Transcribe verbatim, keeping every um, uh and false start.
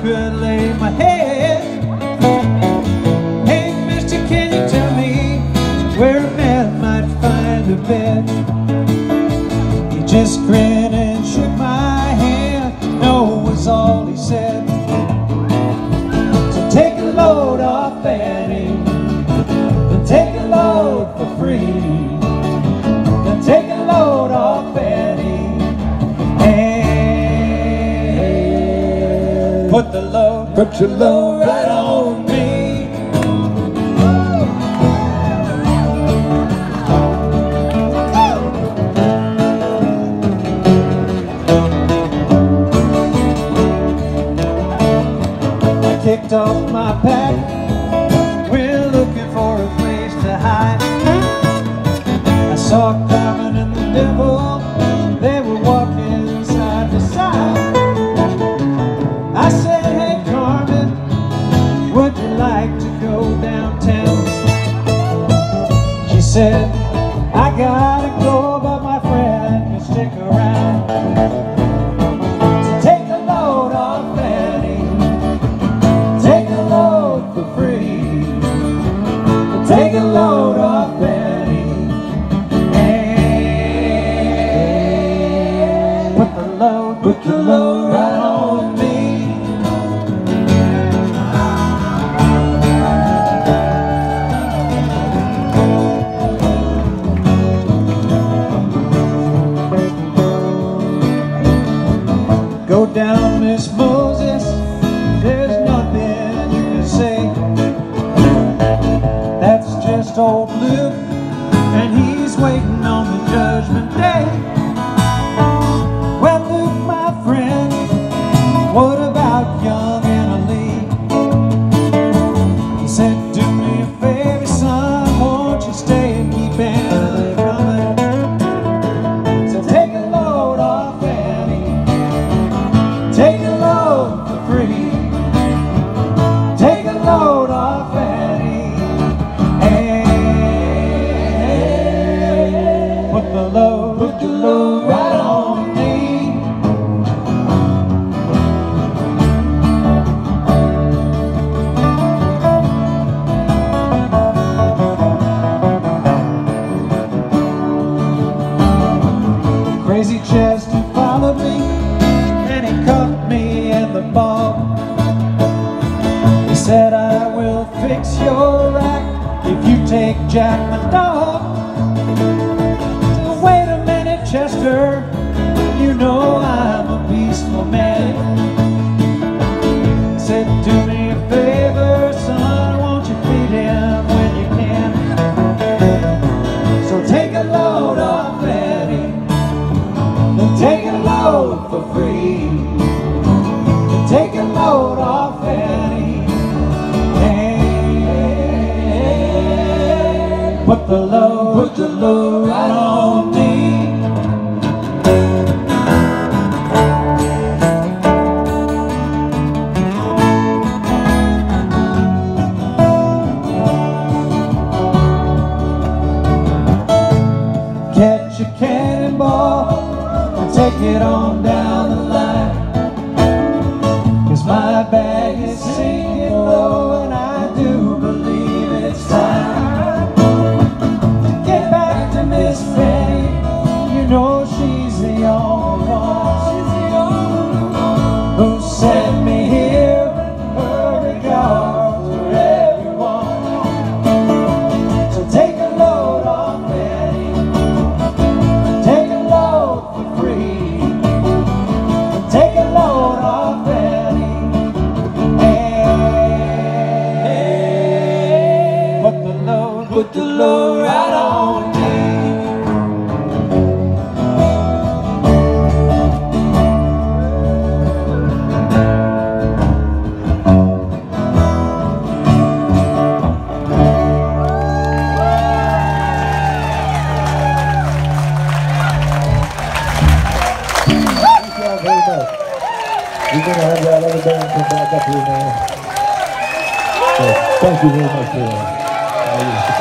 could lay my head. Hey, mister, can you tell me where a man might find a bed? He just grinned and shook my hand. No was all he said. So take a load off Fanny, and take a load for free. Then take a load off Fanny, and put the load, put your load right on me. Kicked off my pack, we're looking for a place to hide. I saw Carmen and the devil, they were walking side by side. I said, hey Carmen, would you like to go downtown? She said, I gotta go, but my friend can stick around. Take a load off Fanny, and put the load, put the load right on me. Go down, Miss Moses, there's nothing you can say. That's just old Luke, and he's waiting on the judgment day. Well, Luke, my friend, what about young Annalee? He said, do me a favor, son, won't you stay and keep Annalee coming? So take a load off Annie, take a load for free, take a load off Annie. Put the load, put the load right on me. Crazy Chester followed me, and he caught me in the ball. He said, I will fix your rack if you take Jack my dog. Chester, you know I'm a peaceful man. Said, do me a favor, son, won't you feed him when you can? So take a load off Fanny, then take a load for free. Then take a load off Fanny, and put the load, put the load right on me. Catch a cannonball and take it on down the line, 'cause my bag is sinking low and I do believe it's time to get back to Miss Fanny. You know she's the only one, she's the only one who sent me here. Her regards for everyone. So take a load off Fanny, take a load for free, take a load off Fanny, and put the load, put the load right on me. We're going to have that other band come back up here now. So, thank you very much for that.